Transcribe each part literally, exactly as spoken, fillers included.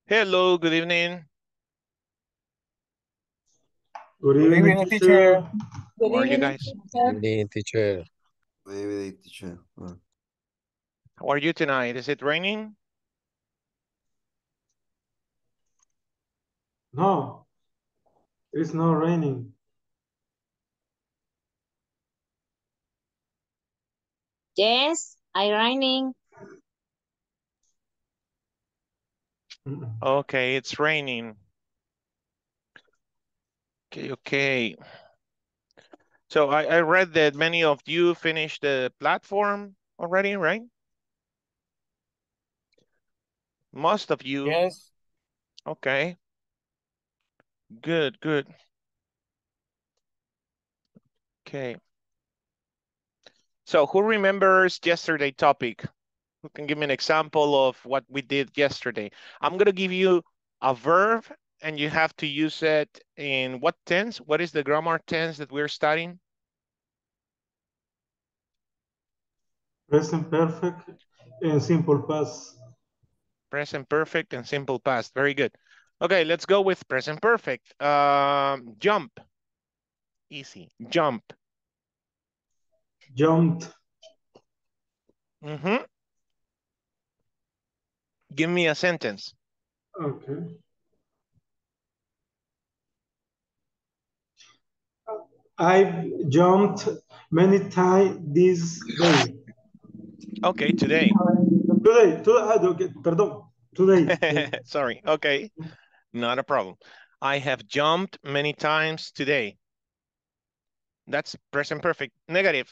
Hello, good evening. Good Good evening, evening, teacher. teacher. How are you guys? Evening, teacher. Good evening, teacher. Uh, How are you tonight? Is it raining? No, it's not raining. Yes, I raining. Mm-mm. Okay, it's raining. Okay, okay. So I, I read that many of you finished the platform already, right? Most of you. Yes. Okay. Good, good. Okay. So who remembers yesterday topic? Who can give me an example of what we did yesterday? I'm going to give you a verb and you have to use it in what tense? What is the grammar tense that we're studying? Present perfect and simple past. Present perfect and simple past. Very good. Okay, let's go with present perfect. Um, jump. Easy. Jump. Jumped. Mm-hmm. Give me a sentence. Okay. I've jumped many times this day. Okay, today. Today, today, ah, okay, perdón. Today. Sorry. Okay, not a problem. I have jumped many times today. That's present perfect. Negative.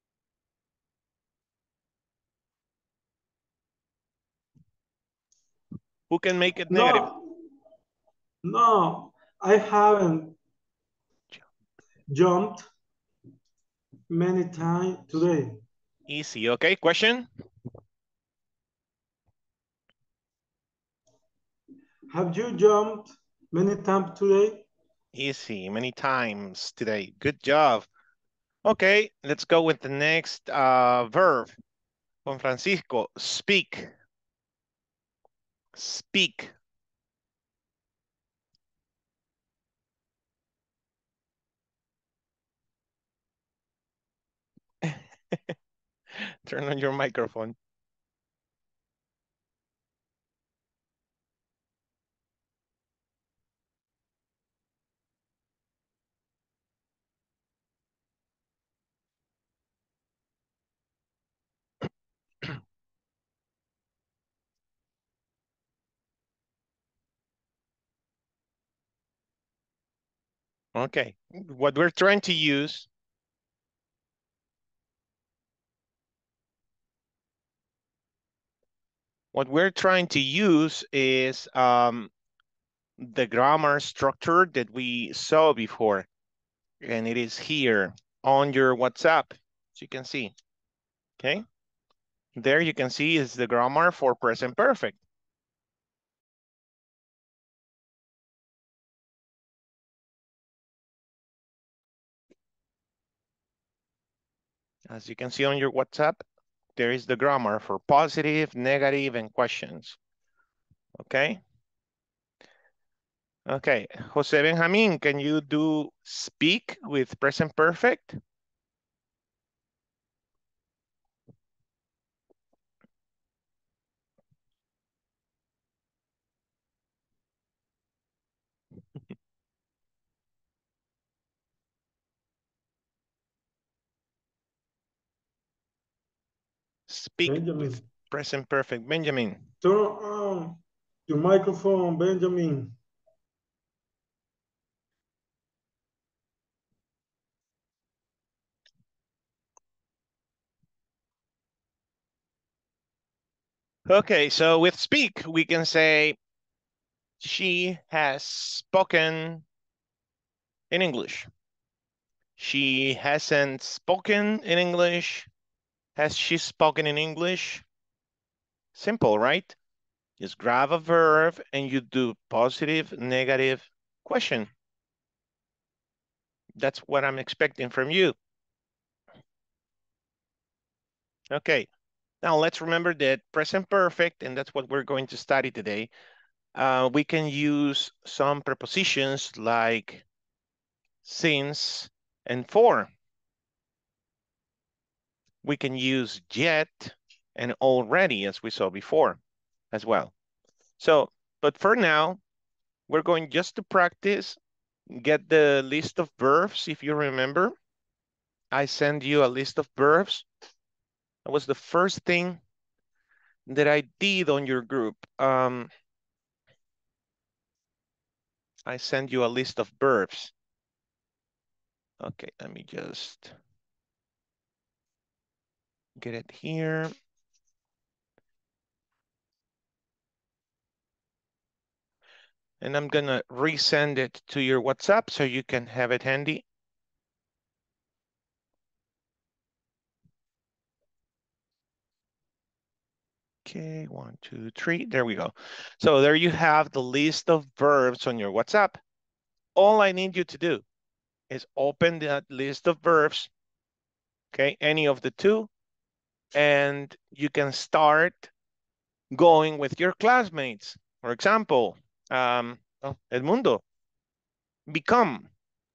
Who can make it negative? No, no, I haven't jumped many times today. Easy. Okay, question? Have you jumped many times today? Easy. Many times today. Good job. Okay, let's go with the next uh, verb. Juan Francisco, speak. Speak. Turn on your microphone. Okay, what we're trying to use what we're trying to use is um, the grammar structure that we saw before, and it is here on your WhatsApp, as you can see. Okay, there you can see is the grammar for present perfect. As you can see on your WhatsApp, there is the grammar for positive, negative, and questions. Okay. Okay, Jose Benjamin, can you do speak with present perfect? Speak with Benjamin. present perfect. Benjamin. Turn on your microphone, Benjamin. Okay, so with speak, we can say she has spoken in English. She hasn't spoken in English. Has she spoken in English? Simple, right? Just grab a verb and you do positive, negative, question. That's what I'm expecting from you. Okay, now let's remember that present perfect, and that's what we're going to study today. uh, we can use some prepositions like since and for. We can use yet and already, as we saw before as well. So, but for now, we're going just to practice, get the list of verbs. If you remember, I send you a list of verbs. That was the first thing that I did on your group. Um, I send you a list of verbs. Okay, let me just get it here. And I'm gonna resend it to your WhatsApp so you can have it handy. Okay, one, two, three, there we go. So there you have the list of verbs on your WhatsApp. All I need you to do is open that list of verbs, okay, any of the two, and you can start going with your classmates. For example, um, oh, Edmundo, become.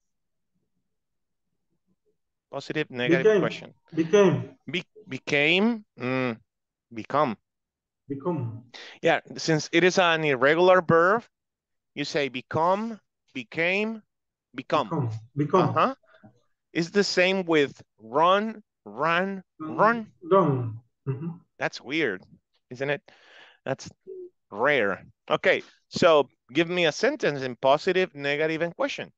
Positive, negative Became. question. Became. Be became, mm, become. Become. Yeah, since it is an irregular verb, you say become, became, become. Become. Become. Uh-huh. It's the same with run, run, run. Done. Mhm. That's weird, isn't it? That's rare. Okay, so give me a sentence in positive, negative, and question.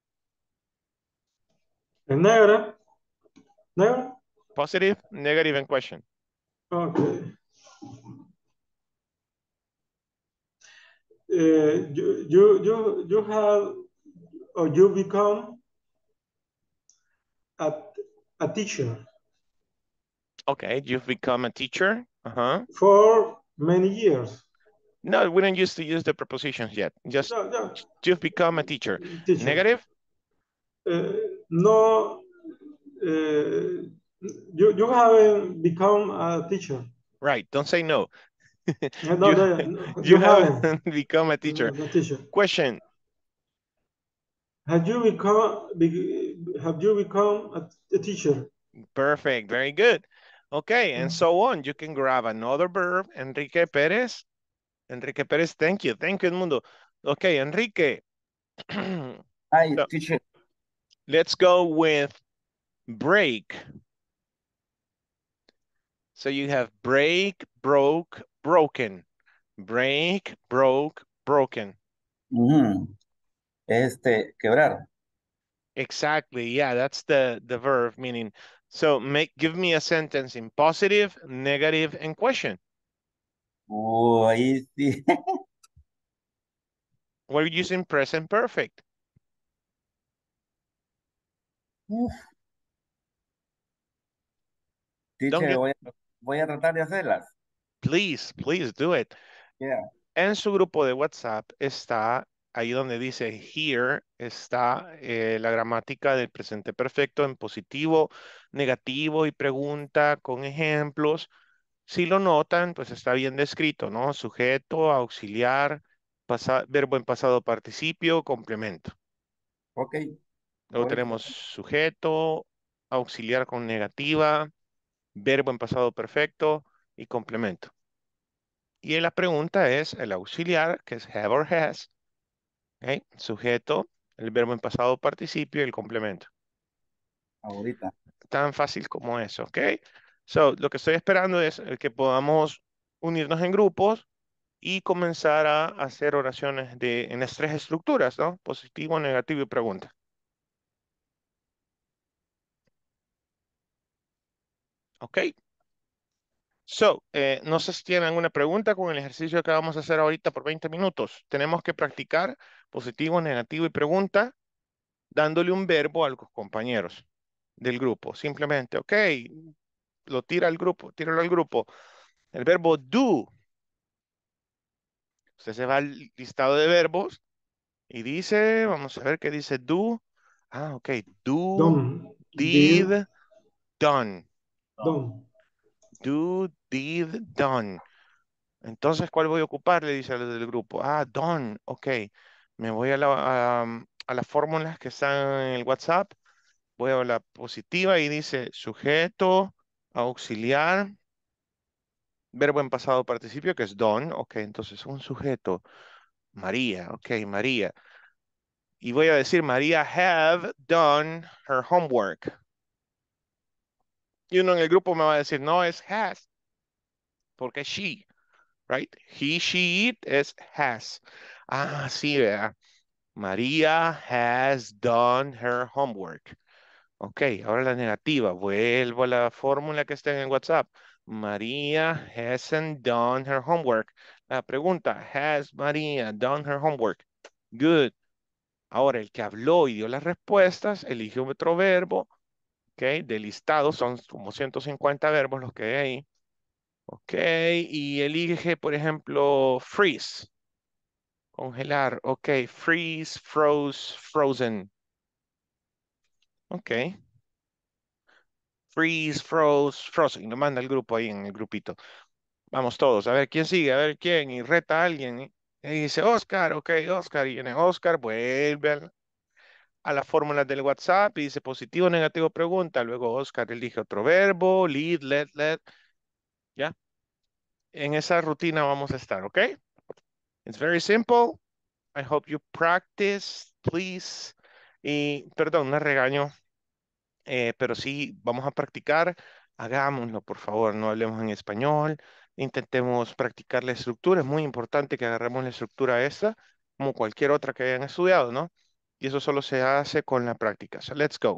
En negra. Negra. Positive, negative, and question. Okay. Uh, you, you, you, you have, or you become a, a teacher Okay, you've become a teacher. Uh-huh. for many years. No, we don't used to use the prepositions yet. Just No, no. you've become a teacher. Teacher. Negative? Uh, no, uh, you, you haven't become a teacher. Right, don't say no. No, no, you, no, no, you you haven't. haven't become a teacher. A teacher. Question. Have you become, be, have you become a, a teacher? Perfect, very good. Okay, and so on. You can grab another verb. Enrique Perez. Enrique Perez, thank you. Thank you, Edmundo. Okay, Enrique. Hi, So, teacher. let's go with break. So you have break, broke, broken. Break, broke, broken. Ujú. Este, quebrar. Exactly. Yeah, that's the, the verb meaning. So make give me a sentence in positive, negative, and question. Oh, ahí sí. We're using present perfect. Uf, Don't teacher, get, voy a, voy a tratar de hacerlas. please, please do it. Yeah. En su grupo de WhatsApp está ahí donde dice here, está eh, la gramática del presente perfecto en positivo, negativo y pregunta con ejemplos. Si lo notan, pues está bien descrito, ¿no? Sujeto, auxiliar, pasa- verbo en pasado participio, complemento. Ok. Luego Voy. tenemos sujeto, auxiliar con negativa, verbo en pasado perfecto y complemento. Y la pregunta es el auxiliar, que es have or has, ¿ok? Sujeto, el verbo en pasado participio y el complemento. Ahorita. Tan fácil como eso, ¿ok? So, lo que estoy esperando es el que podamos unirnos en grupos y comenzar a hacer oraciones de, en las tres estructuras, ¿no? Positivo, negativo y pregunta. ¿Ok? So, eh, no sé si tienen alguna pregunta con el ejercicio que vamos a hacer ahorita por veinte minutos. Tenemos que practicar positivo, negativo y pregunta dándole un verbo a los compañeros del grupo. Simplemente, ok, lo tira al grupo, tíralo al grupo. El verbo do. Usted se va al listado de verbos y dice, vamos a ver qué dice do. Ah, ok, do, Done. Did. did, done. Done. Do, did, done. Entonces, ¿cuál voy a ocupar? Le dice a los del grupo. Ah, done. Ok. Me voy a, la- a, a las fórmulas que están en el WhatsApp. Voy a la positiva y dice sujeto, auxiliar, verbo en pasado participio, que es done. Ok, entonces un sujeto. María. Ok, María. Y voy a decir, María have done her homework. Y uno en el grupo me va a decir, no, es has, porque es she, right? He, she, it es has. Ah, sí, vea. María has done her homework. Ok, ahora la negativa. Vuelvo a la fórmula que está en el WhatsApp. María hasn't done her homework. La pregunta, has María done her homework? Good. Ahora, el que habló y dio las respuestas, eligió otro verbo, ok, de listado, son como ciento cincuenta verbos los que hay ahí, ok, y elige, por ejemplo, freeze, congelar, ok, freeze, froze, frozen, ok, freeze, froze, frozen, lo manda el grupo ahí en el grupito. Vamos todos, a ver quién sigue, a ver quién, y reta a alguien, y, y dice Oscar, ok, Oscar, y viene Oscar, vuelve al- a las fórmulas del WhatsApp y dice positivo, negativo, pregunta. Luego Oscar elige otro verbo, lead, let, let. ¿Ya? En esa rutina vamos a estar, ¿ok? It's very simple. I hope you practice, please. Y perdón, no regaño, eh, pero sí vamos a practicar. Hagámoslo, por favor, no hablemos en español. Intentemos practicar la estructura. Es muy importante que agarremos la estructura esta, como cualquier otra que hayan estudiado, ¿no? Y eso solo se hace con la práctica. So let's go.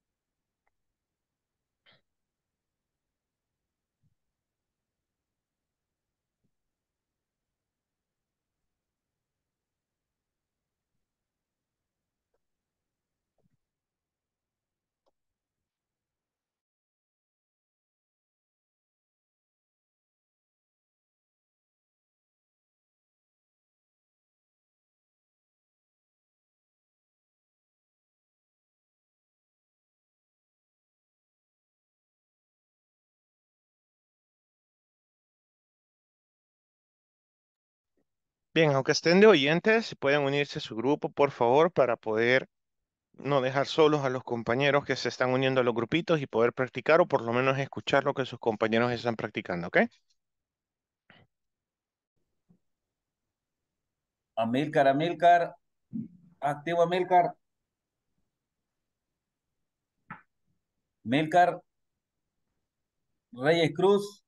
Bien, aunque estén de oyentes, si pueden unirse a su grupo, por favor, para poder no dejar solos a los compañeros que se están uniendo a los grupitos y poder practicar o por lo menos escuchar lo que sus compañeros están practicando, ¿ok? Amílcar, Amílcar, activo Amílcar, Amílcar, Reyes Cruz.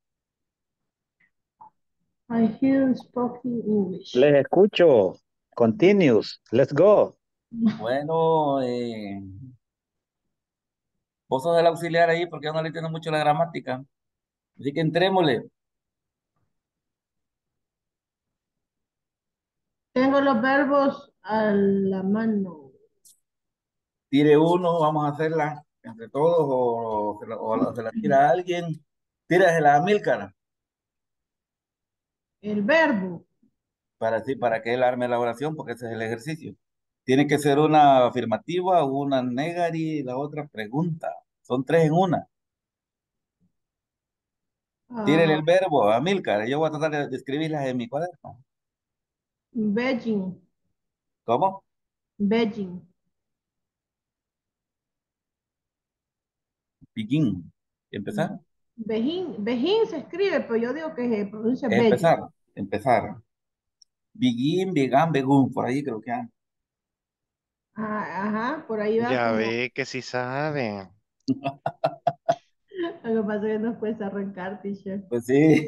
I hear spoken English. Les escucho. Continuous. Let's go. Bueno, eh, vos sos el auxiliar ahí porque yo no le entiendo mucho la gramática. Así que entrémosle. Tengo los verbos a la mano. Tire uno, vamos a hacerla entre todos o, se la, o la- se la tira a alguien. Tírasela a Amílcar El verbo. para, sí, para que él arme la oración porque ese es el ejercicio. Tiene que ser una afirmativa, una negativa y la otra pregunta. Son tres en una. Tírele ah, el verbo a Amílcar. Yo voy a tratar de, de escribirlas en mi cuaderno. Beijing. ¿Cómo? Beijing. Begin. Empezar. Beijing. Beijing se escribe, pero yo digo que se pronuncia Beijing. Empezar. Empezar. Begin, began, begun. Por ahí creo que anda. Ah, ajá, por ahí va Ya como. ve que sí saben. Lo que pasa es que nos cuesta arrancar, teacher. Pues sí.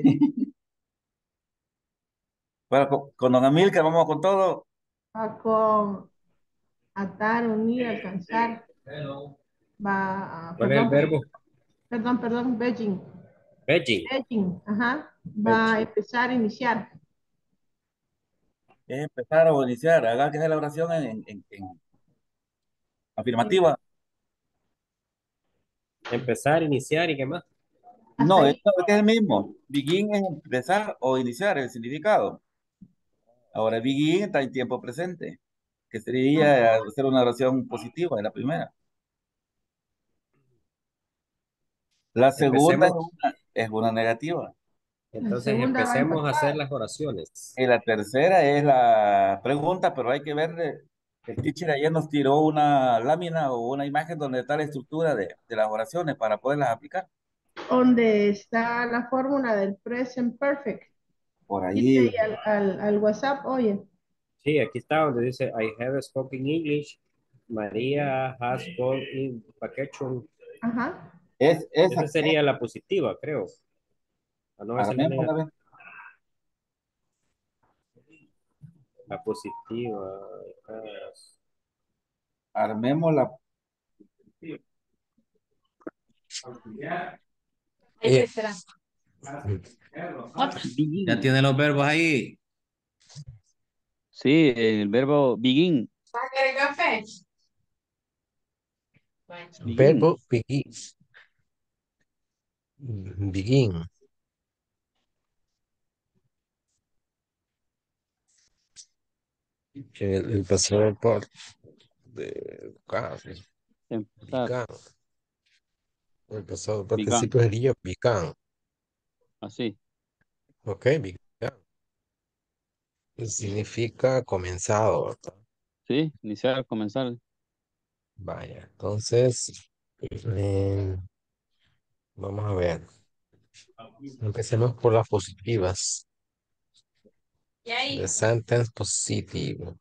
Bueno, con, con don Amílcar vamos con todo. Va con atar, unir, alcanzar. Va, ah, ¿Cuál es el perdón, perdón, verbo? perdón, perdón, Beijing. Veggie. Beijing, ajá. Va a Veggie. empezar a iniciar. Es empezar o iniciar. Haga que sea la oración en, en- en afirmativa. Empezar, iniciar y qué más. Hasta No, es, ahí. no, es que es el mismo. Begin es empezar o iniciar el significado. Ahora, begin está en tiempo presente, que sería hacer una oración positiva de la primera. La segunda es Empecemos. una, es una negativa. Entonces segunda va empecemos a hacer empatada. las oraciones. Y la tercera es la pregunta, pero hay que ver, eh, el teacher ayer nos tiró una lámina o una imagen donde está la estructura de, de las oraciones para poderlas aplicar. Donde está la fórmula del present perfect. Por Quite ahí, ahí al, al, al WhatsApp, oye. Sí, aquí está donde dice I have spoken English. María has gone in vacation. Ajá. es, esa, Esa sería la positiva, creo. A no verse la armémosla, negativa. ¿ves? La positiva. has- Armémosla. Eh, Begin. ya tiene los verbos ahí. Sí, el verbo begin. Begin. Verbo begin. Begin. El, el pasado por de ah, Empezar. began. El pasado Began. participio sería began. Así. Ok, began. Significa comenzado, ¿verdad? Sí, iniciar, comenzar. Vaya, entonces eh, vamos a ver. Empecemos por las positivas. The sentence positive.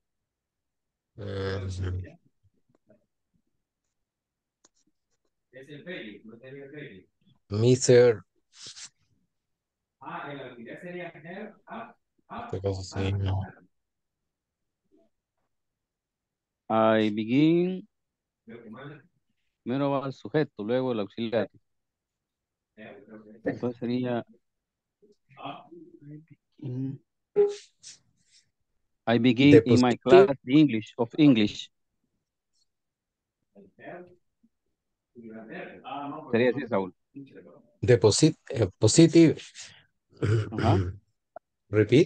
Ujú. Mister, ¿qué cosa sí? I begin. Primero va el sujeto, luego el auxiliar. Entonces sería mm, I begin The in my positive, class English of English. Sería así, Saúl. the posit eh, positive. Ajá. Repeat.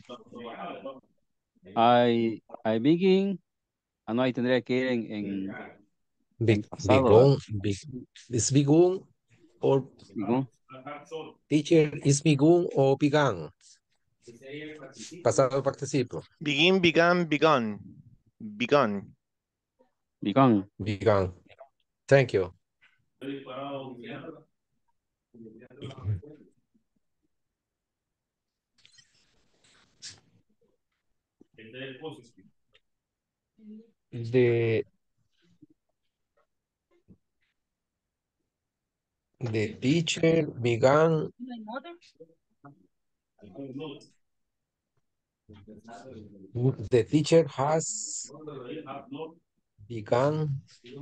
I, I begin. Ah, no, ahí tendría que ir en, en, Be, en pasado. ¿Verdad? begun, be, is begun or Begin. teacher is begun or began. Pasado participio. Begin, began, begun. Begun. Begun. Began. Thank you. The the teacher began. The teacher has begun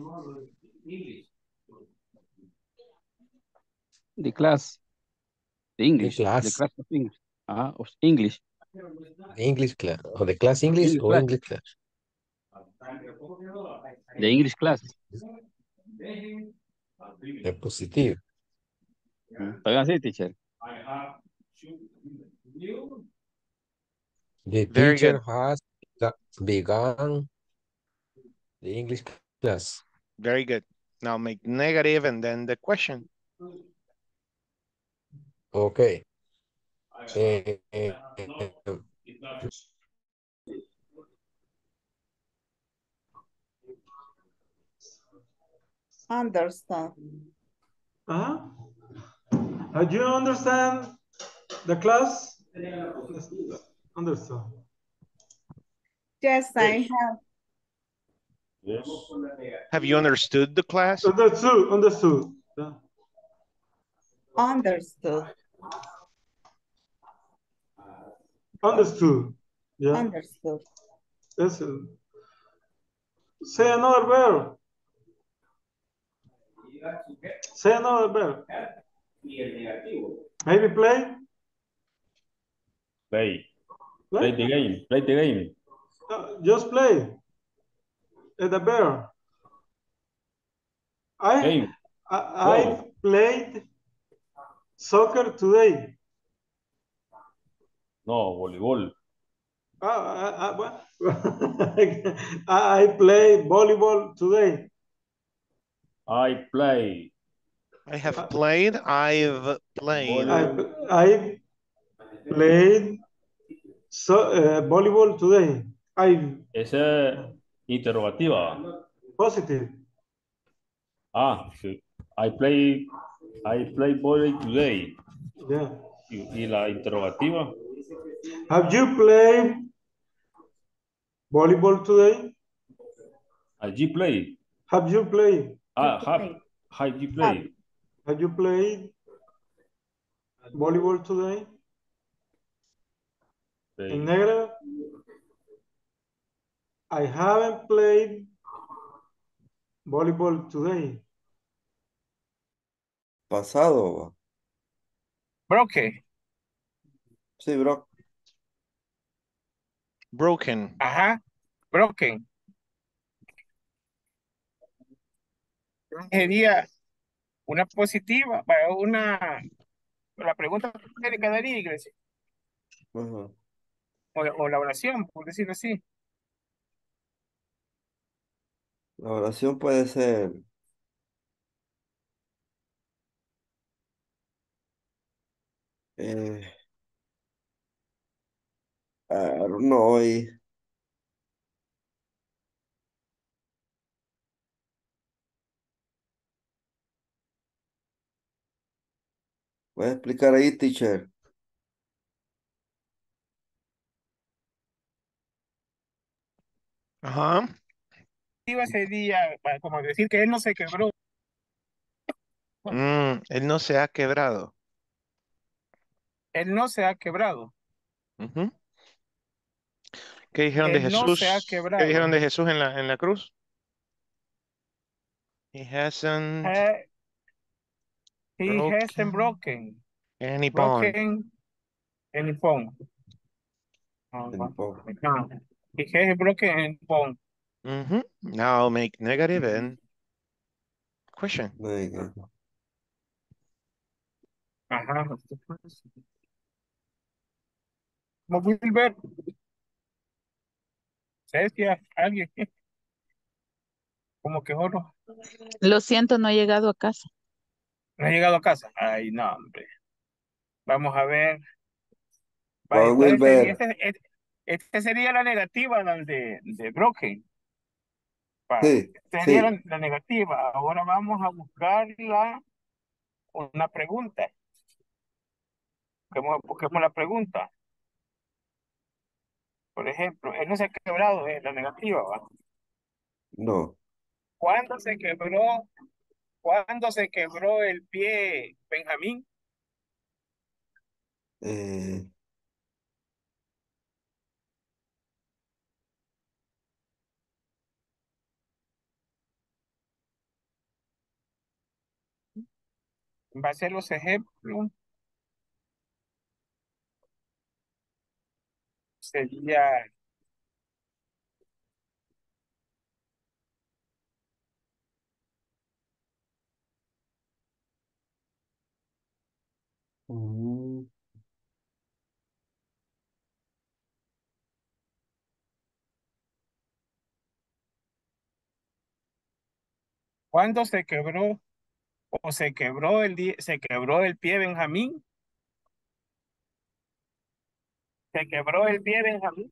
The class. The the English. The class, class of English. Ajá. Of English. the English class, or the class English English or class. English class. The English class. The positive. Oigan así, teacher. The Very teacher good. has ga- begun the English class. Very good. Now make negative and then the question. Okay. Eh, eh, eh, eh, Understand. Uh-huh. Uh, do you understand the class? Understand. Yes, I have. Have you understood the class? Understood. Understood. Yeah. Understood. Understood. Yeah. Understood. That's it. Say another verb. Say another verb. Maybe play. Play. Play. Play the game. Play the game. Uh, just play. At the verb. I, Game. I I played soccer today. No, voleibol. Uh, I, I, what? I I play volleyball today. I play. I have played. I've played. I, I played so, uh, volleyball today. I Esa es interrogativa. positive. Ah, sí. I play, I play volley today. Yeah. Y, y la interrogativa. Have you played volleyball today? Have you play? Have you played? Ah, have, have you play? Have you played volleyball today? Play. In negative, I haven't played volleyball today. Pasado. Broke. Sí, bro. Broken. Ajá. Broken. Sería una positiva, para una, la pregunta que le quedaría, iglesia, Ajá. o, o la oración, por decirlo así. La oración puede ser. Eh, I don't know. y- Voy a explicar ahí, teacher. Ajá. Positiva sería para- como decir que él no se quebró. Mm, él no se ha quebrado. Él no se ha quebrado. Ujú. ¿Qué dijeron de Él no se ha Jesús? ¿Qué quebrado. dijeron de Jesús en la, en la cruz? He hasn't Eh, he hasn't broken broken. any bone. Broken any bone. El Ajá. po- No. He hasn't broken any bone. Mhm. Now make negative and question. Venga. Ajá. Como Wilber. ¿Sabes que alguien como que solo Lo siento, no he llegado a casa. no ha llegado a casa? Ay, no, hombre. Vamos a ver. Vaya, Juan ¿cuál sería? Wilber. Este, este- este sería la negativa la de, de broken. Va, Sí, sería sí. la, la negativa. Ahora vamos a buscar la, una pregunta. Busquemos, busquemos la pregunta. Por ejemplo, él no se ha quebrado, es la negativa, ¿va? No. ¿Cuándo se quebró, cuándo se quebró el pie Benjamín? Eh, Va a ser los ejemplos. Sería, mm, ¿cuándo se quebró o se quebró el, di- se quebró el pie Benjamín? Se quebró el pie Benjamín.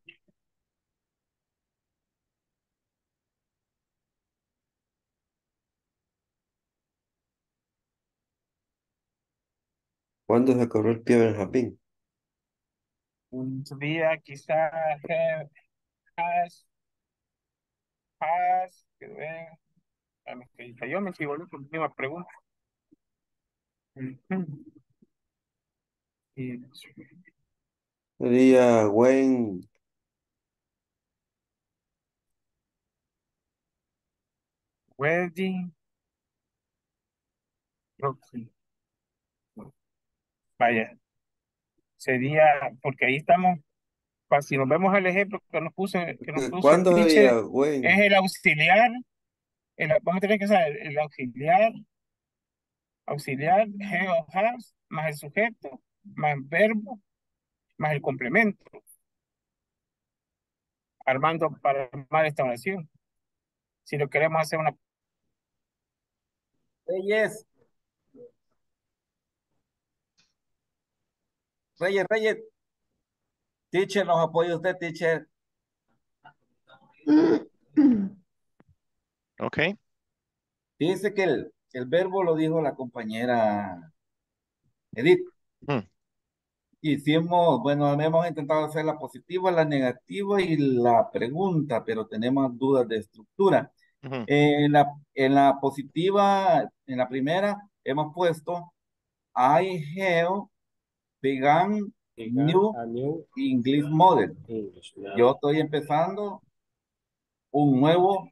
¿Cuándo se cobró el pie Benjamín? Un día quizá have, has, has, que ver, a mí que yo me equivoqué con la última pregunta. Ujú. Y Sería Wayne. wedding, broken. Vaya, sería, porque ahí estamos, pa- si nos vemos el ejemplo que nos puso, que nos ¿Qué- puso el ¿Cuándo teacher, sería es Wayne? el auxiliar, el- vamos a tener que saber, el auxiliar, auxiliar, he o has, más el sujeto, más verbo, más el complemento, armando para armar esta oración. Si lo queremos hacer una, Reyes, Reyes, Reyes. Teacher, ¿nos apoya usted, teacher? Okay. Dice que el, el verbo lo dijo la compañera Edith. Hmm. Hicimos, bueno, hemos intentado hacer la positiva, la negativa y la pregunta, pero tenemos dudas de estructura. Ujú. En la, en la positiva, en la primera, hemos puesto I have begun Began new a new English model. English. Now, Yo estoy empezando un nuevo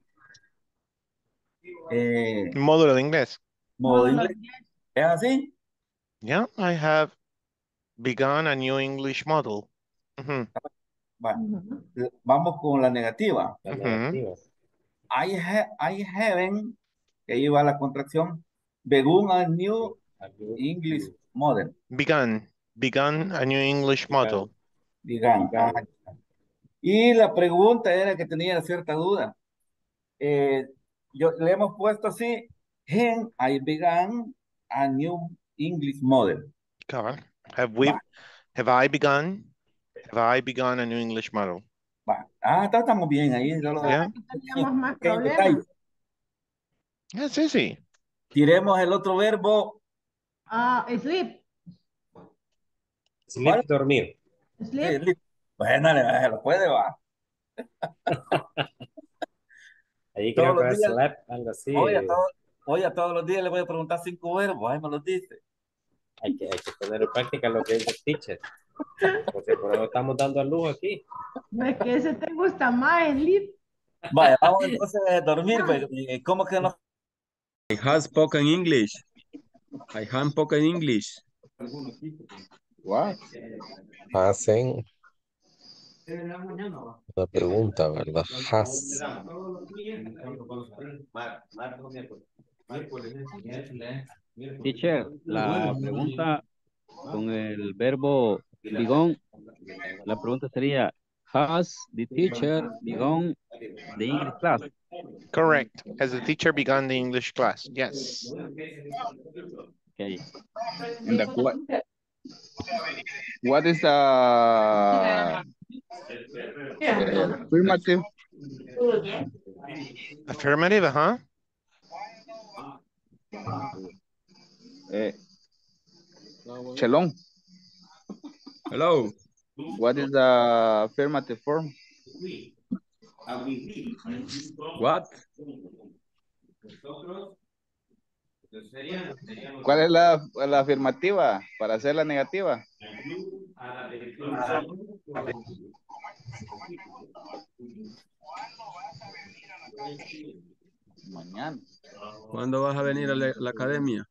eh, Módulo de inglés. modo de Módulo inglés. ¿Es así? Yeah, I have begun a new English model. Ujú. Va, Ujú. vamos con la negativa. la Ujú. negativa. I, ha I haven't, que ahí va la contracción, begun a new A new, English new. model. Begun. Begun a new English Began. model. Digan. Began. Ah, y la pregunta era que tenía cierta duda. Eh, yo le hemos puesto así, when I began a new English model. Cabal. Have we, Va, have I begun? Have I begun a new English model? va. Ah, está- estamos bien ahí. Solo Yeah. Aquí teníamos más pequeño problemas. detalle. That's easy. Tiremos el otro verbo. Ah, sleep. Sleep, ¿Cuál? dormir. Sí, Sleep. li- Bueno, le- se lo puede, va. Ahí Todos creo que los va días, slap, algo así. hoy a, todo- hoy a todos los días le voy a preguntar cinco verbos, ahí me los dice. Hay que, hay que poner en práctica lo que dice el teacher. Porque por eso estamos dando a luz aquí. No es que ese te gusta más, sleep. Vaya, vamos entonces a dormir, pues. Eh, ¿Cómo que no? I have spoken English. I have spoken English. What? Hacen una pregunta, ¿verdad? Has. Teacher, la pregunta con el verbo begun, la pregunta sería, has the teacher begun the English class? Correct. Has the teacher begun the English class? Yes. Okay. And the what? What is the uh, affirmative? Affirmative, huh? Uh, Chelon. Hello. What is the affirmative form? What? ¿Cuál es la, la afirmativa para hacer la negativa? Mañana. ¿Cuándo vas a venir a la, la academia?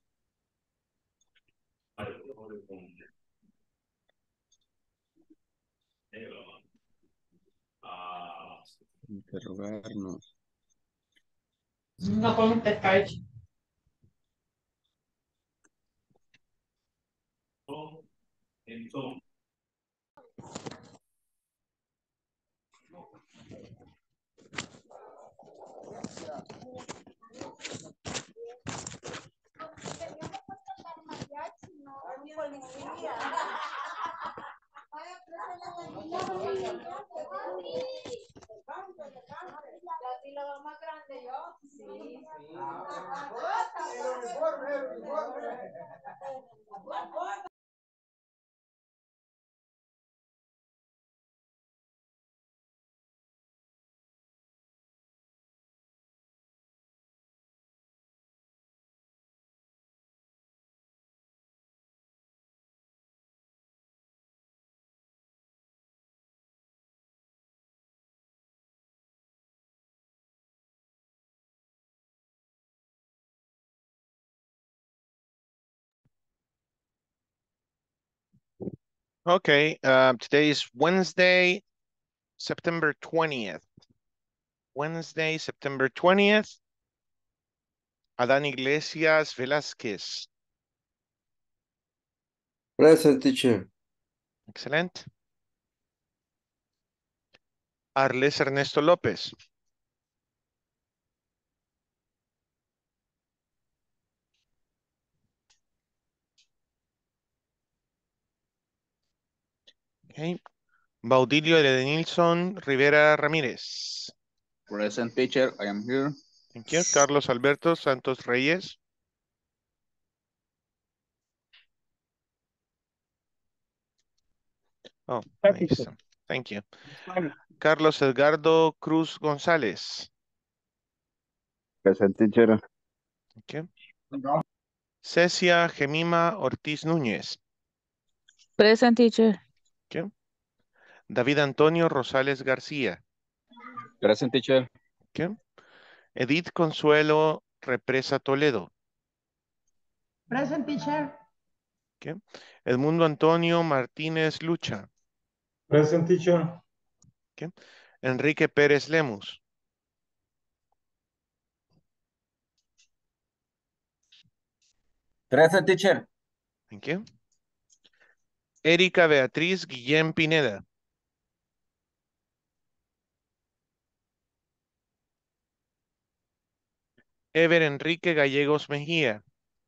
Interrogarnos. No contestar. Okay. Uh, today is Wednesday, September twentieth. Wednesday, September twentieth. Adán Iglesias Velázquez. Present, teacher. Excelente. Arles Ernesto López. Okay. Baudilio Edenilson Rivera Ramírez. Present teacher, I am here. Thank you. Carlos Alberto Santos Reyes. Oh, ahí está. Thank you. Carlos Edgardo Cruz González. Present teacher. Thank you. Cecia Gemima Ortiz Núñez. Present teacher. Thank you. David Antonio Rosales García. Present teacher. Thank you. Edith Consuelo Represa Toledo. Present teacher. Okay. Edmundo Antonio Martínez Lucha. Present teacher. Okay. Enrique Pérez Lemus. Present teacher. Thank you. Erika Beatriz Guillén Pineda. Ever Enrique Gallegos Mejía.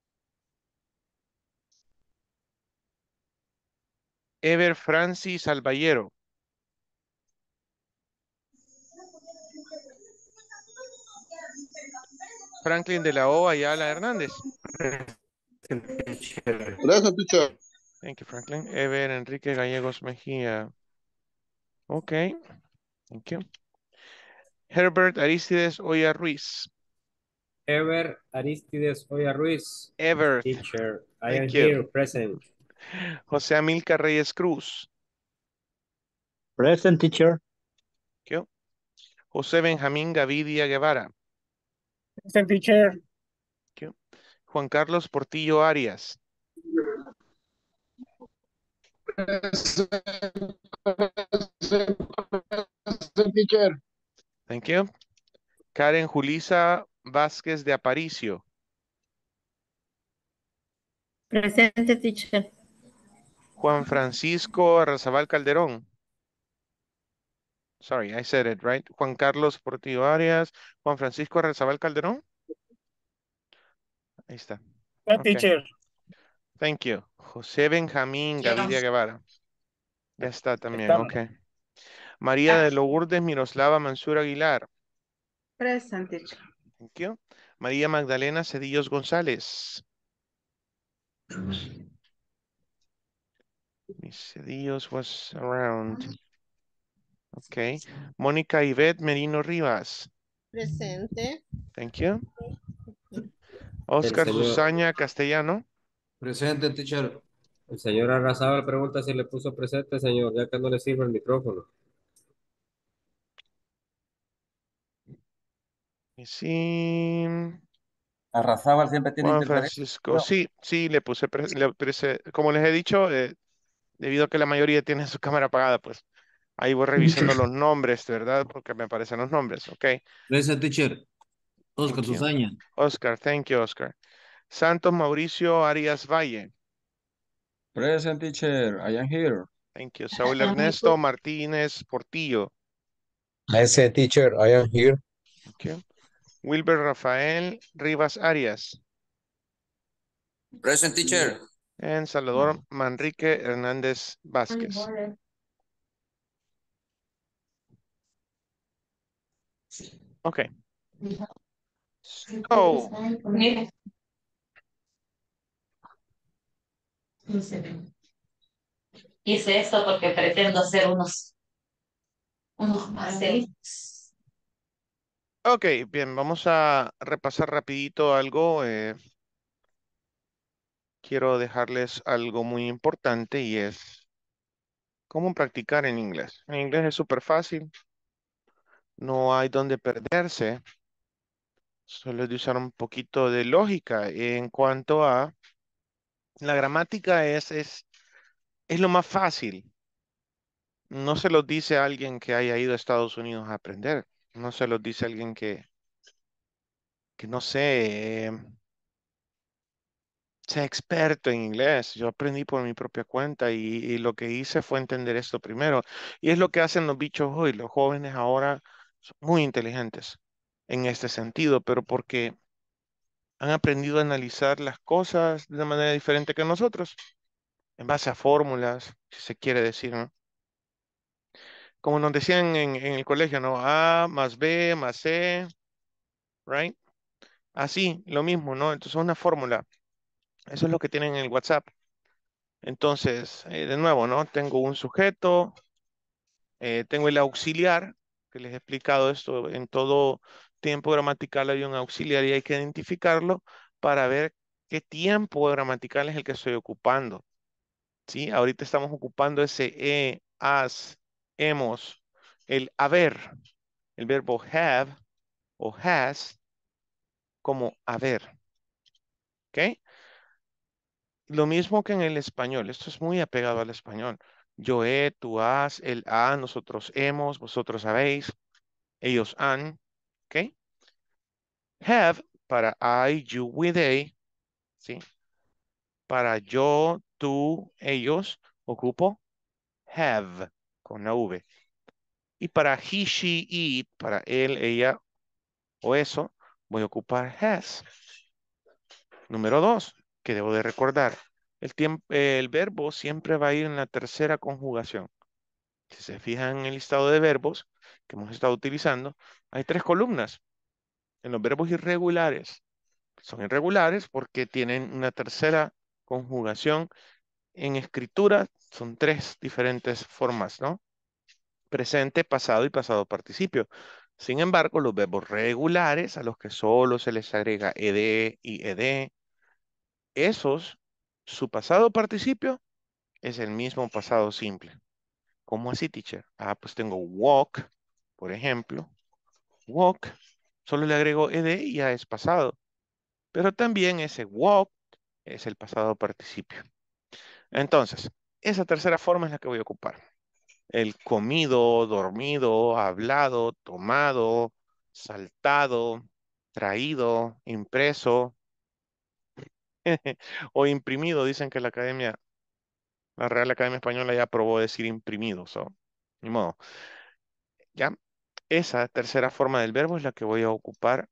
Ever Francis Alballero. Franklin de la O Ayala Hernández. Present teacher. Thank you, Franklin. Ever Enrique Gallegos Mejía. Okay. Thank you. Herbert Aristides Oya Ruiz. Ever Aristides Oya Ruiz. Ever. Teacher, I am Thank you. here, present. José Amilcar Reyes Cruz. Present teacher. Thank you. José Benjamín Gavidia Guevara. Present teacher. Thank you. Juan Carlos Portillo Arias. Present teacher. Thank you. Karen Julisa Vázquez de Aparicio. Presente, teacher. Juan Francisco Arrazabal Calderón. Sorry, I said it, right? Juan Carlos Portillo Arias. Juan Francisco Arrazabal Calderón. Ahí está. Present Okay. teacher. Thank you. José Benjamín Gavidia Guevara. Ya está también, Está. ok. María de Lourdes Miroslava Mansur Aguilar. Present, teacher. Thank you. María Magdalena Cedillos González. Miss Cedillos was around. Okay. Mónica Ivette Merino Rivas. Presente. Thank you. Oscar El señor- Susaña Castellano. Presente, teacher. El señor Arrazábal pregunta si le puso presente, señor, ya que no le sirve el micrófono. Y sí. Arrazábal siempre tiene Juan interferencia. Francisco. No. Sí, sí, le puse, pre- le puse- como les he dicho, eh, debido a que la mayoría tiene su cámara apagada, pues ahí voy revisando los nombres, ¿verdad? Porque me aparecen los nombres, ok. Present, teacher. Oscar Thank you. Susaña. Oscar, thank you, Oscar. Santos Mauricio Arias Valle. Present teacher, I am here. Thank you. Saúl Ernesto Martínez Portillo. Present teacher, I am here. Thank you. Wilber Rafael Rivas Arias. Present, teacher. And Salvador Manrique Hernández Vázquez. Okay. So, Hice esto porque pretendo hacer unos, unos pastelitos. ok, bien, vamos a repasar rapidito algo. eh, quiero dejarles algo muy importante y es cómo practicar en inglés. En inglés es súper fácil. No hay donde perderse. Solo es de usar un poquito de lógica en cuanto a la gramática es, es, es lo más fácil. No se los dice a alguien que haya ido a Estados Unidos a aprender. No se los dice a alguien que, que no sé, eh, sea experto en inglés. Yo aprendí por mi propia cuenta y, y lo que hice fue entender esto primero. Y es lo que hacen los bichos hoy. Los jóvenes ahora son muy inteligentes en este sentido, pero porque han aprendido a analizar las cosas de una manera diferente que nosotros, en base a fórmulas, si se quiere decir, ¿no? como nos decían en, en el colegio, ¿no? A más B más C, right? Así, lo mismo, ¿no? Entonces, una fórmula. Eso es lo que tienen en el WhatsApp. Entonces, eh, de nuevo, ¿no? Tengo un sujeto, eh, tengo el auxiliar, que les he explicado esto, en todo tiempo gramatical hay un auxiliar y hay que identificarlo para ver qué tiempo gramatical es el que estoy ocupando. ¿Sí? Ahorita estamos ocupando ese he, has, hemos, el haber, el verbo have o has como haber. ¿Ok? Lo mismo que en el español. Esto es muy apegado al español. Yo he, tú has, él ha, nosotros hemos, vosotros habéis, ellos han. ¿Ok? Have para I, you, we, they. ¿Sí? Para yo, tú, ellos, ocupo have con la V. Y para he, she, it, para él, ella o eso, voy a ocupar has. Número dos, que debo de recordar. El, tiempo, el verbo siempre va a ir en la tercera conjugación. Si se fijan en el listado de verbos que hemos estado utilizando, hay tres columnas en los verbos irregulares. Son irregulares porque tienen una tercera conjugación. En escritura son tres diferentes formas, ¿no? Presente, pasado y pasado participio. Sin embargo, los verbos regulares, a los que solo se les agrega ed y ed, esos, su pasado participio es el mismo pasado simple. ¿Cómo así, teacher? Ah, pues tengo walk, por ejemplo. Walk, solo le agrego ed y ya es pasado. Pero también ese walk es el pasado participio. Entonces, esa tercera forma es la que voy a ocupar. El comido, dormido, hablado, tomado, saltado, traído, impreso o imprimido. Dicen que la academia, la Real Academia Española ya aprobó decir imprimido. So, ni modo. ¿Ya? Esa tercera forma del verbo es la que voy a ocupar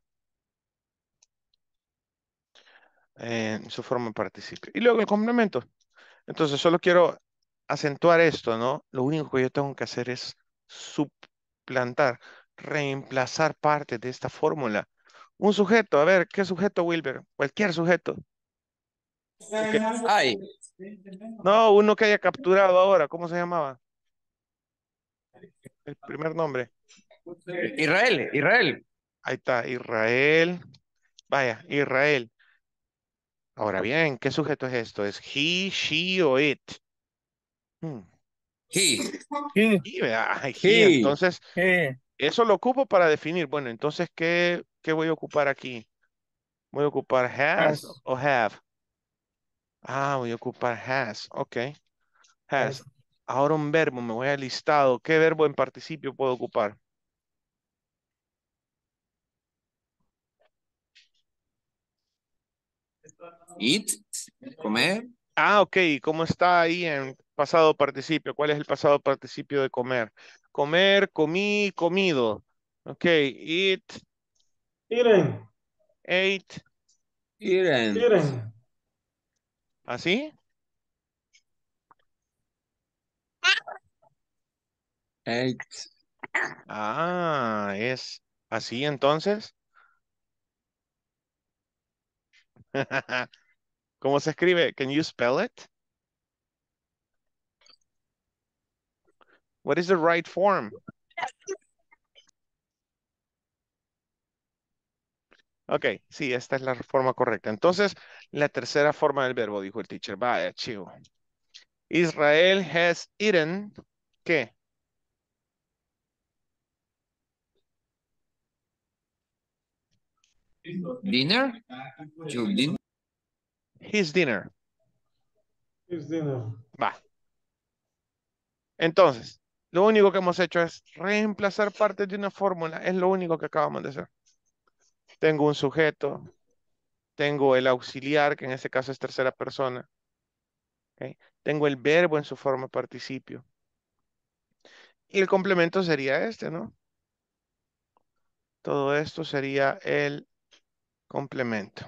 en su forma participio. Y luego el complemento. Entonces, solo quiero acentuar esto, ¿no? Lo único que yo tengo que hacer es suplantar, reemplazar parte de esta fórmula. Un sujeto, a ver, ¿qué sujeto, Wilber? Cualquier sujeto. El que- Ay, no, uno que haya capturado ahora, ¿cómo se llamaba? El primer nombre. Israel, Israel. Ahí está, Israel. Vaya, Israel. Ahora bien, ¿qué sujeto es esto? ¿Es he, she o it? Hmm. He, He, Y vea, he, he, entonces, he, eso lo ocupo para definir. Bueno, entonces, ¿qué, qué voy a ocupar aquí? ¿Voy a ocupar has has, o have? Ah, voy a ocupar has. Ok, has. has. Ahora un verbo, me voy al listado. ¿Qué verbo en participio puedo ocupar? eat, comer, Ah, ok. ¿Cómo está ahí en pasado participio? ¿Cuál es el pasado participio de comer? Comer, comí, comido. Ok, eat, Eaten, ate. eaten, eaten. ¿Así? ate, Ah, es así entonces. ¿Cómo se escribe? Can you spell it? What is the right form? Ok, sí, esta es la forma correcta. Entonces, la tercera forma del verbo, dijo el teacher. Vaya, chivo. Israel has eaten, ¿qué? dinner, your dinner, His dinner. His dinner. Va. Entonces, lo único que hemos hecho es reemplazar parte de una fórmula. Es lo único que acabamos de hacer. Tengo un sujeto, tengo el auxiliar, que en este caso es tercera persona. ¿Ok? Tengo el verbo en su forma participio. Y el complemento sería este, ¿no? Todo esto sería el complemento.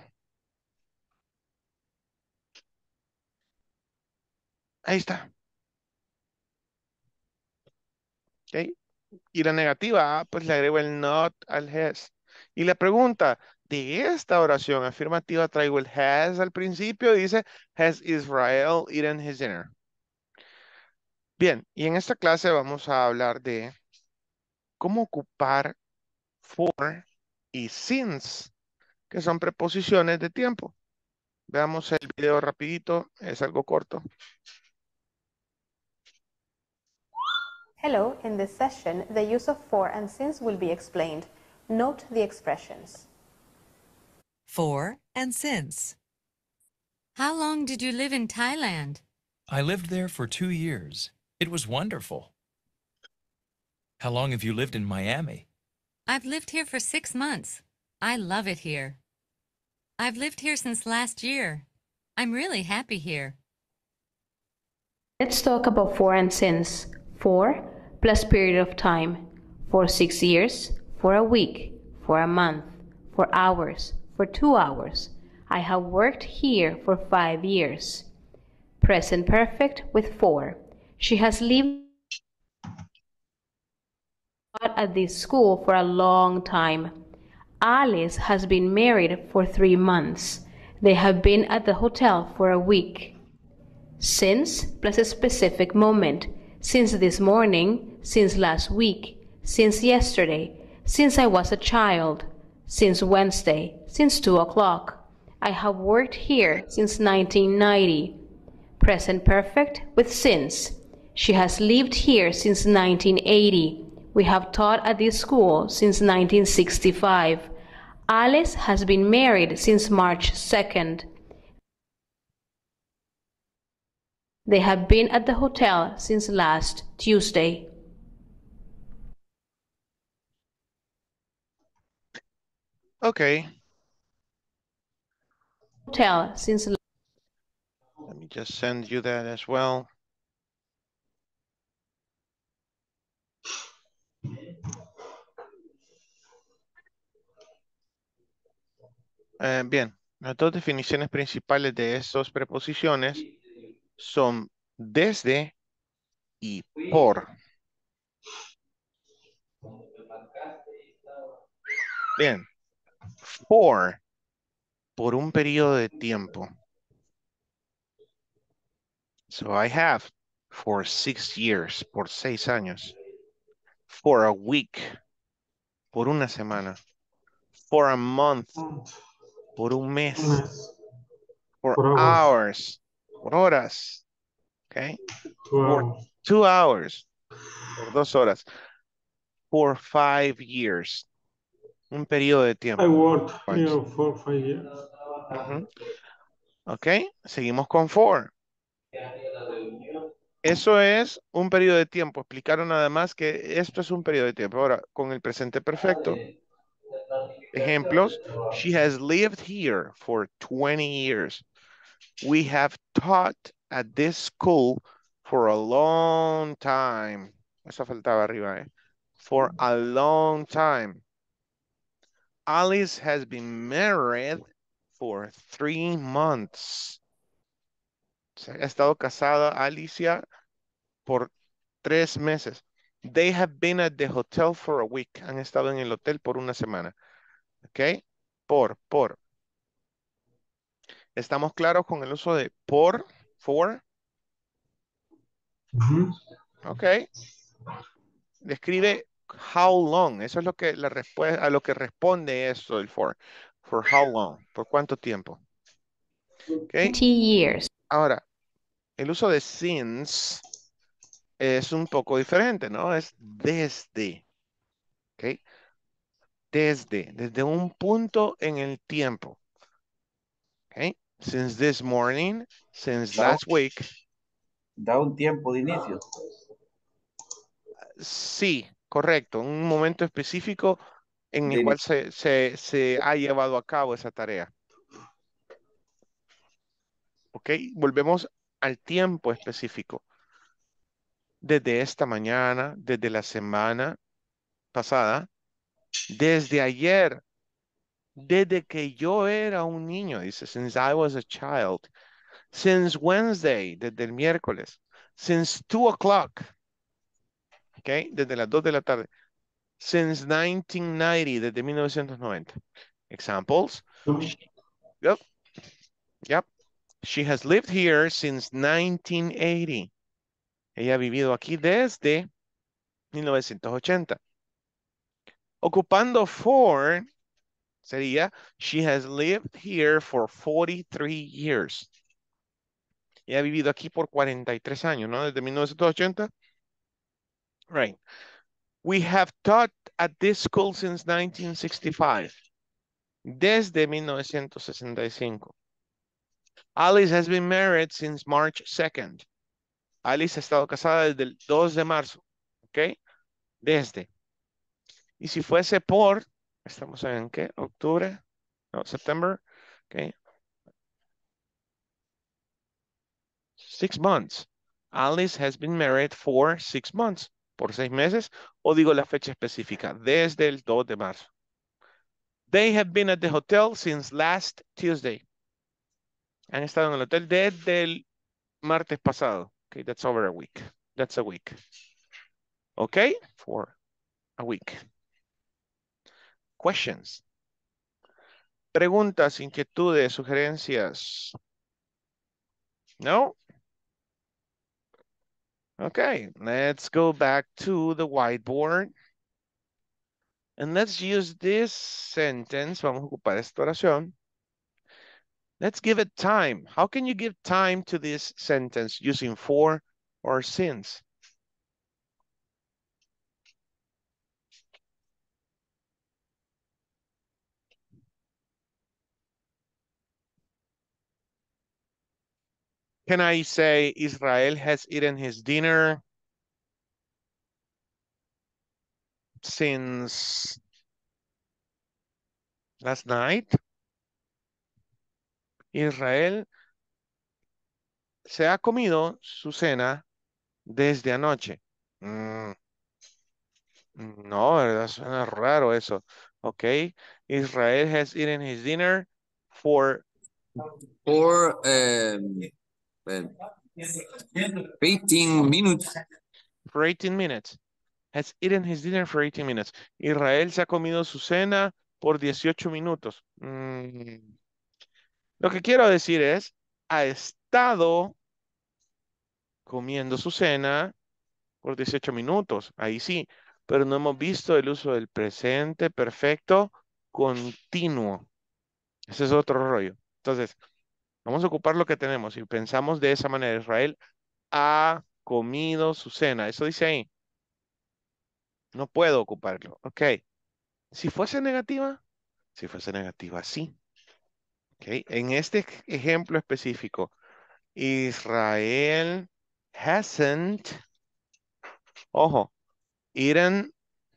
Ahí está. ¿Ok? Y la negativa, ah, pues le agrego el not al has. Y la pregunta de esta oración afirmativa traigo el has al principio y dice, has Israel eaten his dinner? Bien, y en esta clase vamos a hablar de cómo ocupar for y since, que son preposiciones de tiempo. Veamos el video rapidito, es algo corto. Hello, in this session, the use of for and since will be explained. Note the expressions. For and since. How long did you live in Thailand? I lived there for two years. It was wonderful. How long have you lived in Miami? I've lived here for six months. I love it here. I've lived here since last year. I'm really happy here. Let's talk about for and since. For plus period of time. For six years, for a week, for a month, for hours, for two hours. I have worked here for five years. Present perfect with for. She has lived at this school for a long time. Alice has been married for three months. They have been at the hotel for a week. Since plus a specific moment. Since this morning, since last week, since yesterday, since I was a child, since Wednesday, since two o'clock. I have worked here since nineteen ninety. Present perfect with since. She has lived here since nineteen eighty. We have taught at this school since nineteen sixty-five. Alice has been married since March second. They have been at the hotel since last Tuesday. Okay. Hotel since. Let me just send you that as well. Eh, bien, las dos definiciones principales de estas preposiciones son desde y por. Bien, for, por un periodo de tiempo. So I have for six years, por seis años. For a week, por una semana. For a month, por un mes. For Por hours. hours, por horas. Okay. Two For hours. two hours, por dos horas. For five years, un periodo de tiempo. I worked Five. here for five years. Ujú. Ok, seguimos con for. Eso es un periodo de tiempo. Explicaron nada más que esto es un periodo de tiempo. Ahora, con el presente perfecto. Ejemplos. She has lived here for twenty years. We have taught at this school for a long time. Eso faltaba arriba, ¿eh? For a long time. Alice has been married for three months. Se ha estado casada Alicia por tres meses. They have been at the hotel for a week. Han estado en el hotel por una semana. ¿Ok? Por, por. ¿Estamos claros con el uso de por, for? Mhm. Ok. Describe how long. Eso es lo que la respuesta a lo que responde eso el for. For how long. ¿Por cuánto tiempo? Ok. twenty years. Ahora, el uso de since es un poco diferente, ¿no? Es desde. ¿Ok? Desde. Desde un punto en el tiempo. ¿Ok? Since this morning, since Da, last week. da un tiempo de inicio. Sí, correcto. Un momento específico en el De cual inicio. se, se, se ha llevado a cabo esa tarea. ¿Ok? Volvemos al tiempo específico. Desde esta mañana, desde la semana pasada, desde ayer, desde que yo era un niño, dice, since I was a child. Since Wednesday, desde el miércoles. Since two o'clock. Okay, desde las dos de la tarde. Since nineteen ninety, desde mil novecientos noventa. Examples. Yep. Yep. She has lived here since nineteen eighty. Ella ha vivido aquí desde mil novecientos ochenta. Ocupando for sería she has lived here for forty-three years. Ella ha vivido aquí por cuarenta y tres años, ¿no? Desde mil novecientos ochenta. Right. We have taught at this school since nineteen sixty-five. Desde mil novecientos sesenta y cinco. Alice has been married since March second. Alice ha estado casada desde el dos de marzo. ¿Ok? Desde. Y si fuese por, estamos en ¿qué? Octubre, no, septiembre. ¿Ok? Six months. Alice has been married for six months. Por seis meses. O digo la fecha específica. Desde el dos de marzo. They have been at the hotel since last Tuesday. Han estado en el hotel desde el martes pasado. Okay, that's over a week. That's a week. Okay, for a week. Questions. Preguntas, inquietudes, sugerencias. No? Okay, let's go back to the whiteboard. And let's use this sentence. Vamos a ocupar esta oración. Let's give it time. How can you give time to this sentence using for or since? Can I say Israel has eaten his dinner since last night? Israel se ha comido su cena desde anoche. Mm, no, ¿verdad? Suena raro eso. Ok. Israel has eaten his dinner for... For um, um, eighteen minutes. For eighteen minutes. Has eaten his dinner for eighteen minutes. Israel se ha comido su cena por dieciocho minutos. Mm. Lo que quiero decir es, ha estado comiendo su cena por dieciocho minutos. Ahí sí, pero no hemos visto el uso del presente perfecto continuo. Ese es otro rollo. Entonces, vamos a ocupar lo que tenemos y pensamos de esa manera. Israel ha comido su cena. Eso dice ahí. No puedo ocuparlo. Ok. Si fuese negativa, si fuese negativa, sí. Ok. En este ejemplo específico, Israel hasn't, ojo, eaten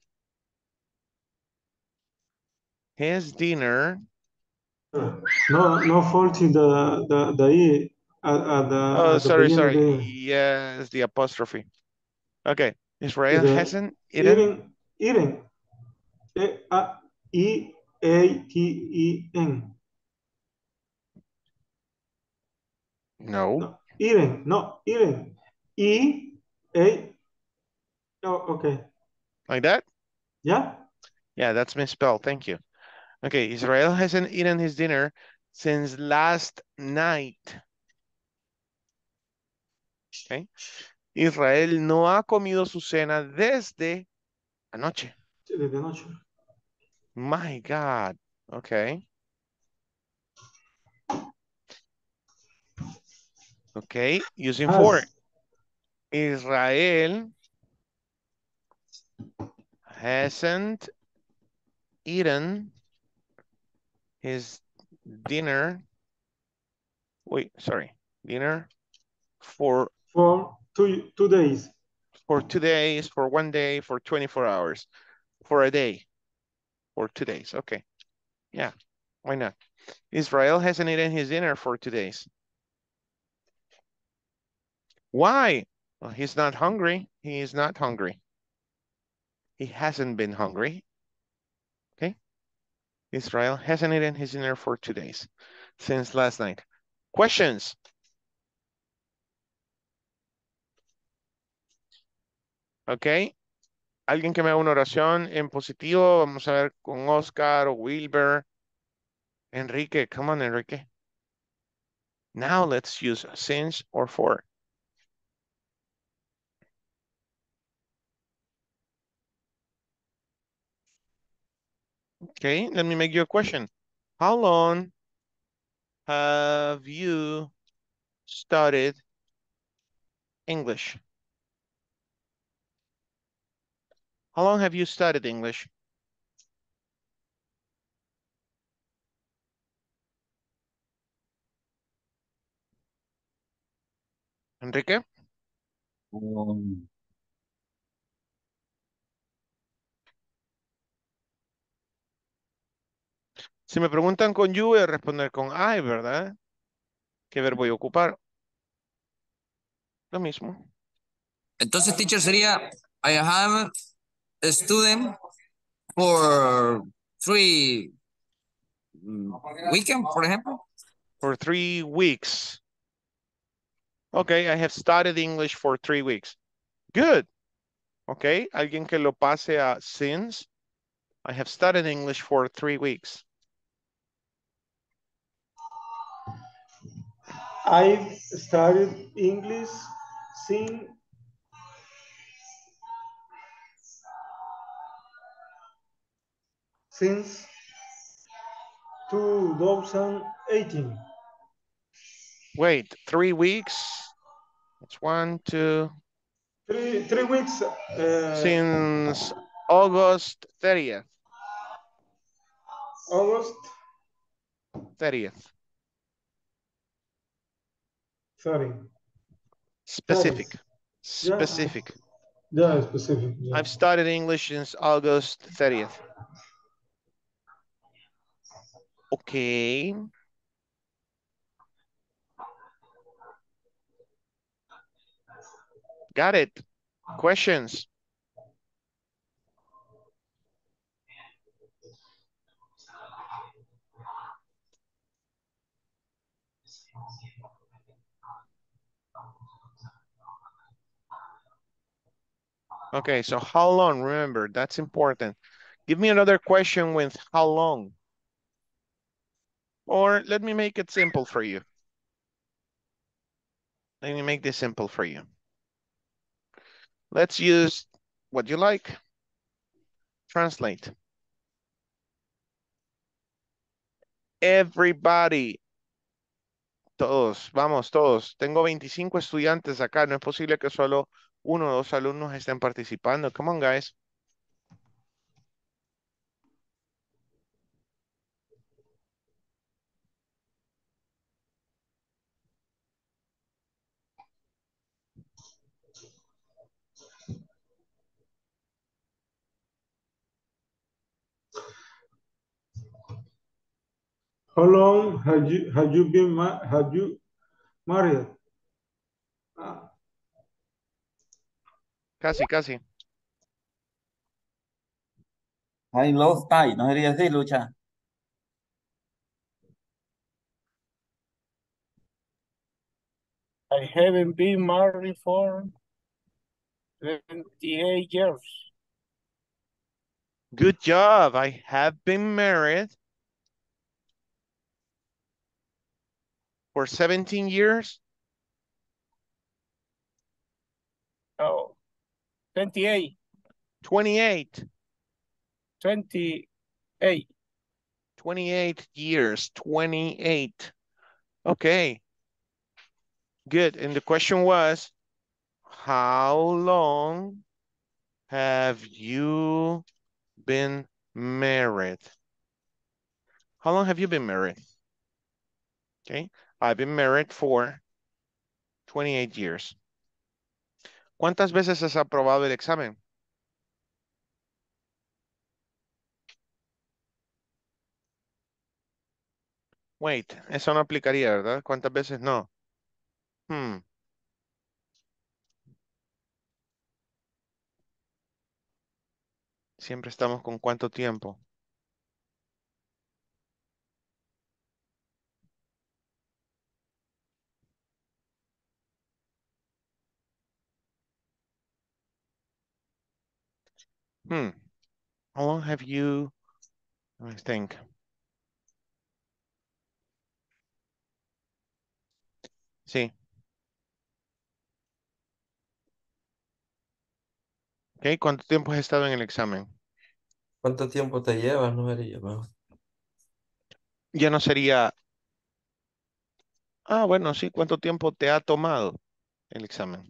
his dinner. No, no faulty the the the e at, at the, Oh, at the sorry, beginning sorry. of the Yes, the apostrophe. Okay. Israel the hasn't eaten. eating eating e a e a t e n. No. No, eating, no, eating. E a oh, okay. Like that? Yeah. Yeah, that's misspelled. Thank you. Okay, Israel hasn't eaten his dinner since last night. Okay. Israel no ha comido su cena desde anoche. Sí, desde anoche. My God. Okay. Okay, using Has. for. Israel hasn't eaten his dinner. Wait, sorry. Dinner for For two two days. for two days, for one day, for twenty-four hours, for a day, for two days. Okay. Yeah, why not? Israel hasn't eaten his dinner for two days. Why? Well, he's not hungry. He is not hungry. He hasn't been hungry. Okay. Israel hasn't eaten his dinner for two days since last night. Questions? Okay. Alguien que me haga una oración en positivo. Vamos a ver con Oscar o Wilber. Enrique, come on, Enrique. Now let's use since or for. Okay, let me make you a question. How long have you studied English? How long have you studied English? Enrique? Um, Si me preguntan con you, voy a responder con I, ¿verdad? ¿Qué verbo voy a ocupar? Lo mismo. Entonces, teacher, sería, I have a student for three mm, weekend, por ejemplo. For three weeks. Okay, I have studied English for three weeks. Good. Okay, alguien que lo pase a since. I have studied English for three weeks. I studied English since since two thousand eighteen. Wait, three weeks? That's one, two. Three three weeks. Uh, Since August thirtieth. August thirtieth. thirty. Specific. Yeah. Specific. Yeah, specific. Yeah. I've studied English since August thirtieth. Okay. Got it. Questions? Okay, so how long? Remember, that's important. Give me another question with how long. Or let me make it simple for you. Let me make this simple for you. Let's use what you like. Translate. Everybody. Todos, vamos, todos. Tengo veinticinco estudiantes acá. No es posible que solo uno o dos alumnos estén participando. Come on, guys. How long have you have you been ma have you married? Ah, Casi, casi. I lost tie, no sería así, Lucha. I haven't been married for twenty-eight years. Good job. I have been married for seventeen years. Oh, twenty-eight. twenty-eight. twenty-eight. twenty-eight years. twenty-eight. Okay. Good. And the question was, how long have you been married? How long have you been married? Okay. I've been married for twenty-eight years. ¿Cuántas veces has aprobado el examen? Wait, eso no aplicaría, ¿verdad? ¿Cuántas veces no? Hmm. Siempre estamos con cuánto tiempo. Hmm. How long have you, I think. Sí. Ok, ¿cuánto tiempo has estado en el examen? ¿Cuánto tiempo te llevas? No sería mejor. Ya no sería, ah, bueno, sí, ¿cuánto tiempo te ha tomado el examen?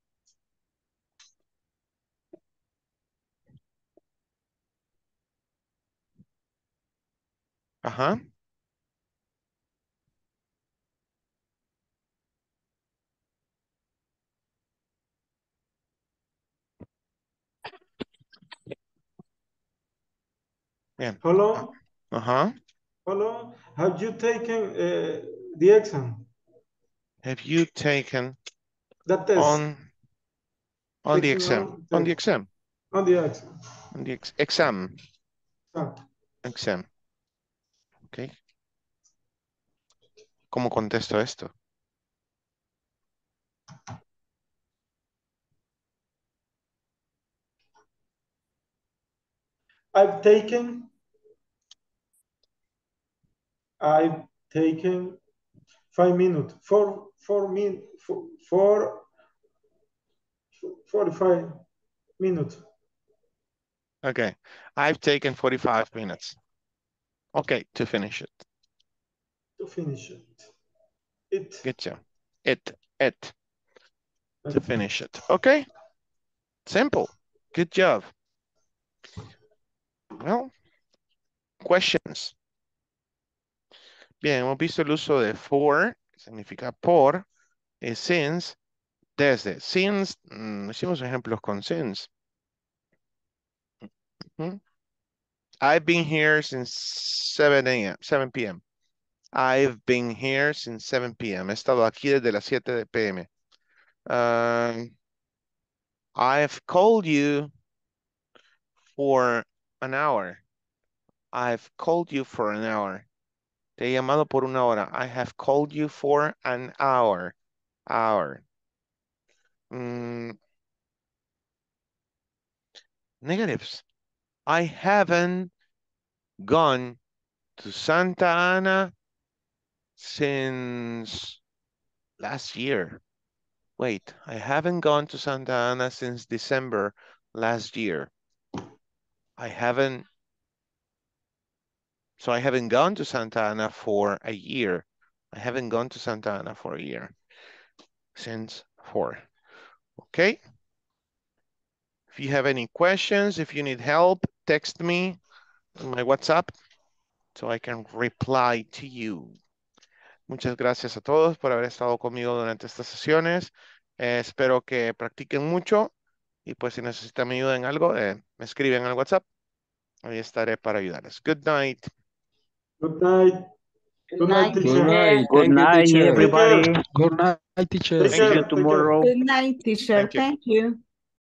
Ajá. Bien. How long? Ajá. How long have you taken uh, the exam? Have you taken That test. on on the Taking exam? on, On the exam. on the exam. On the ex exam. Ah. Exam. Ok. ¿Cómo contesto esto? I've taken I've taken five minutes, four, four min, four, four, forty-five minutes. Okay. I've taken forty-five minutes. Okay, to finish it. To finish it. It. Good job. It, it. To finish it. Okay. Simple. Good job. Well, questions. Bien, hemos visto el uso de for, que significa por, y since, desde. Since, mm, hicimos ejemplos con since. ¿Mm? I've been here since seven a m, seven p m I've been here since seven p m He estado aquí desde las siete de p m Um, I've called you for an hour. I've called you for an hour. Te he llamado por una hora. I have called you for an hour. Hour. Mm. Negatives. I haven't gone to Santa Ana since last year. Wait, I haven't gone to Santa Ana since December last year. I haven't, so I haven't gone to Santa Ana for a year. I haven't gone to Santa Ana for a year. Since four. Okay. If you have any questions, if you need help, text me on my WhatsApp so I can reply to you. Muchas gracias a todos por haber estado conmigo durante estas sesiones. Eh, espero que practiquen mucho y pues si necesitan mi ayuda en algo, eh, me escriben al WhatsApp. Ahí estaré para ayudarles. Good night. Good night. Good night, Good teacher. night. Good Thank you, night, teacher. everybody. Good night, teacher. Take See care. you Take care. tomorrow. Good night, teacher. Thank you. Thank you.